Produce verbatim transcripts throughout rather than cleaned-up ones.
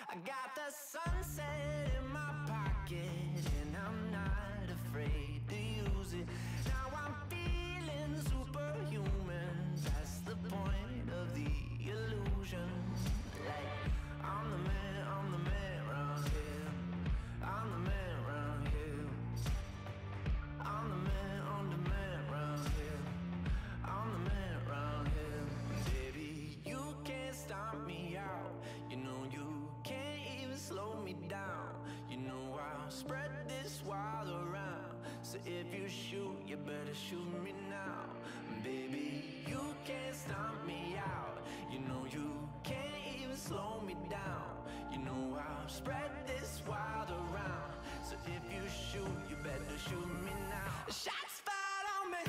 I got the sunset in my pocket, and I'm not afraid to use it. Now I'm feeling superhuman. That's the point of the illusion. Like, I'm the man, I'm the man round here. I'm the man round here. I'm the man, I'm the man round here. I'm the man round here. Baby, you can't stomp me out. You know you can't even slow me down. You know I'll spread this wild around. So if you shoot, you better shoot me now. Baby, you can't stomp me out. You know you can't even slow me down. You know I'll spread this wild around. So if you shoot, you better shoot me now. Shots fired on me.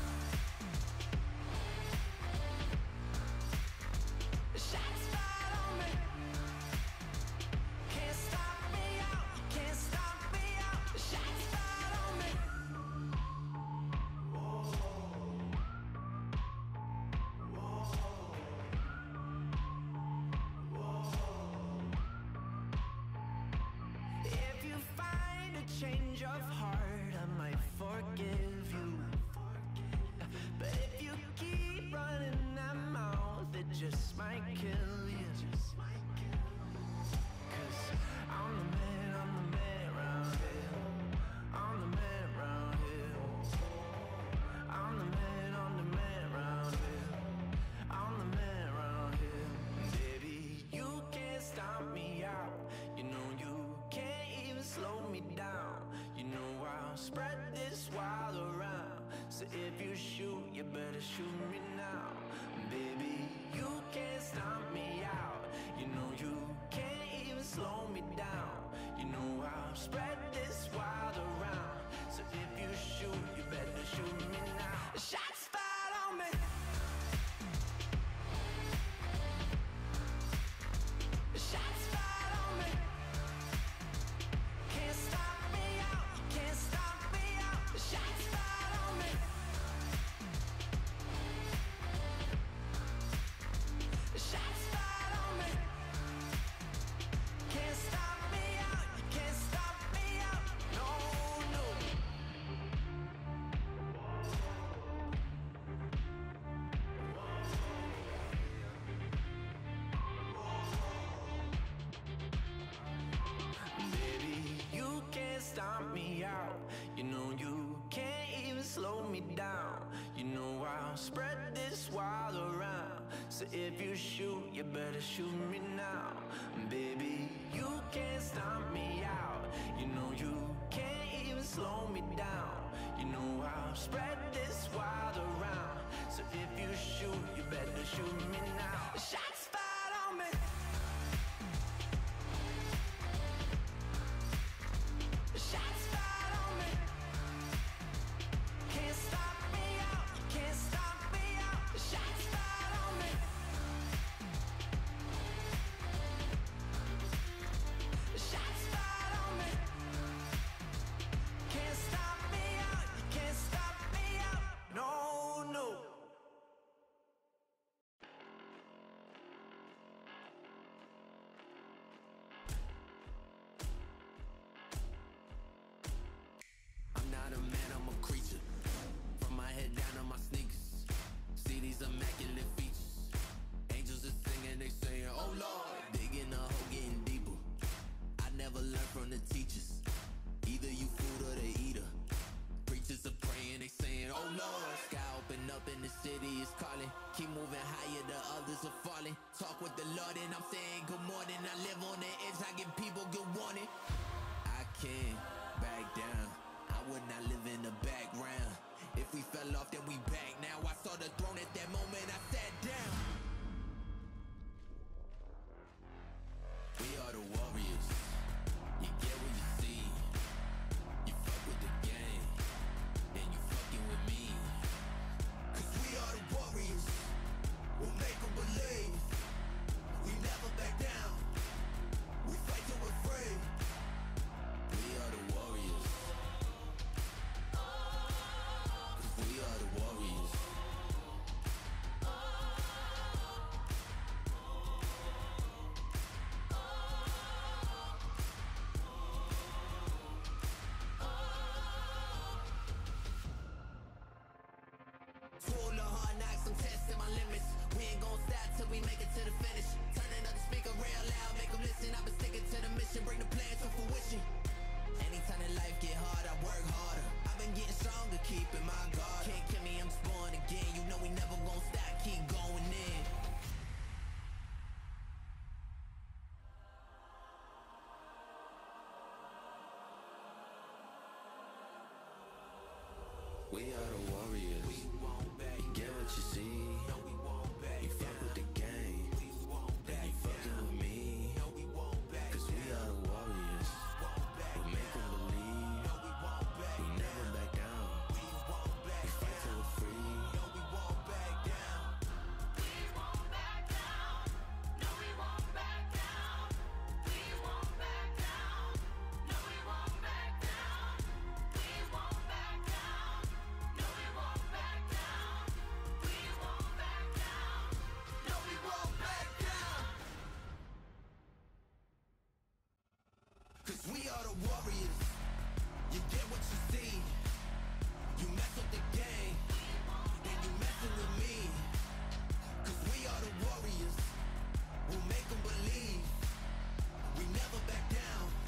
Shots fired on me. Can't stop me out. Can't stop me out. Shots fired on me. Whoa. Whoa. Whoa. If you find a change of heart, I might forgive you. But if you keep running that mouth, it just might kill you. Cause I'm the man, I'm the man round here. I'm the man round here. I'm the man, I'm the man round here. I'm the man round here. Baby, you can't stomp me out. You know you can't even slow me down. You know I'll spread this wild around. So if you shoot, you better shoot me now. Baby, you can't stomp me out. You know you can't even slow me down. You know I'll spread this wild around. So if you shoot, you better shoot me now. Shots fired on me. Shots fired on me. Can't stop me out. Can't stop me out. Shots fired on me. Shots fired on me. Can't stop me out. You can't stop me out. No, no. Baby, you can't stomp me out. You know you can't even slow me down. You know I'll spread this wild around. So if you shoot, you better shoot me now. Baby, you can't stomp me out. You know you can't even slow me down. You know I'll spread this wild around. So if you shoot, you better shoot me now. Shots fired on me. Shots fired on me. Can't stop me out. Can't stop me out. Shots fired on me. Shots fired on me. Can't stop me out. You can't stop me out. No, no. I'm not a man, I'm a creature. From my head down to my sneakers. See these immaculate features. Angels are singing, they saying, oh Lord. Digging a hole, getting deeper. I never learned from the teachers. Either you food or the eater. Preachers are praying, they saying, oh Lord. Sky open up and the city is calling. Keep moving higher, the others are falling. Talk with the Lord and I'm saying good morning. I live on the edge, I give people good warning. I can't back down. I would not live in the background. If we fell off, then we back now. I saw the throne at that moment, I sat down. We are the warriors. You get what you see. You fuck with the game, then you fucking with me. Cause we are the warriors. We'll make them believe. We never back down. We fight till we're free. We are the warriors. We are the warriors. will we make it to the finish? Turning up the speaker real loud, make them listen. I've been sticking to the mission, bring the plan to fruition. Anytime that life get hard, I work harder. I've been getting stronger, keeping my guard. Can't kill me, I'm born again. You know we never gon' stop, keep going in. We are the warriors. We won't back. You get what you see. No, we won't back. You fuck with the game. We won't back. You fucking with me. No, we won't back. Cause we are the warriors. We make them believe. No, we won't back. We never back down. We won't back. We fight till we're free. No, we won't back down. We won't back down. No, we won't back down. We won't back down. No, we won't back down. We won't back down. No, we won't back down. We won't back down. No, we won't back down. Cause we are the warriors. You get what you see. You mess up the game, then you messing with me. Cause we are the warriors. We'll make them believe. We never back down.